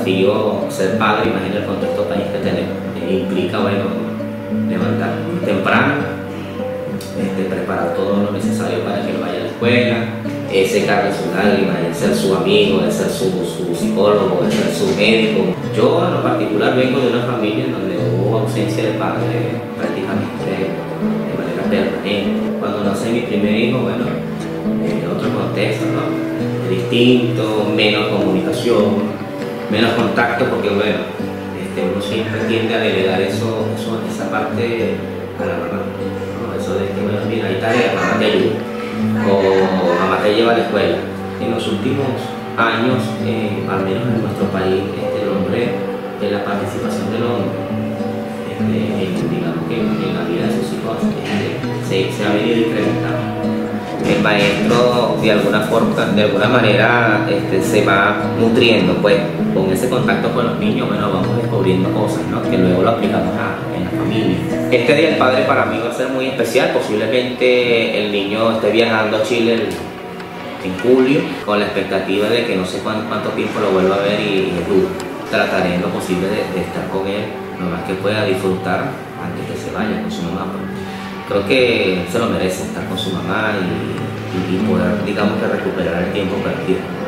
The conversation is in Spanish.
desafío ser padre, imagina el contexto país que tenemos. Implica, bueno, levantar temprano, preparar todo lo necesario para que él vaya a la escuela, secarle sus lágrimas, de ser su amigo, de ser su psicólogo, de ser su médico. Yo en lo particular vengo de una familia en donde hubo ausencia de padre prácticamente de manera permanente. Cuando nací mi primer hijo, bueno, otro contexto, ¿no? Distinto, menos comunicación, menos contacto, porque bueno, uno siempre tiende a delegar esa parte a la mamá, ¿no? Eso de que, bueno, mira, hay tarea, mamá te ayuda, o mamá te lleva a la escuela. En los últimos años, al menos en nuestro país, la participación del hombre, digamos que en la vida de sus hijos, se ha venido incrementando. El maestro de alguna manera se va nutriendo, pues, con ese contacto con los niños. Bueno, vamos descubriendo cosas, ¿no? Que luego lo aplicamos en la familia. Este Día del Padre para mí va a ser muy especial. Posiblemente el niño esté viajando a Chile en julio, con la expectativa de que no sé cuánto tiempo lo vuelva a ver, y trataré en lo posible de estar con él lo más que pueda, disfrutar antes que se vaya con su mamá. Creo que se lo merece estar con su mamá y poder, digamos, que recuperar el tiempo perdido.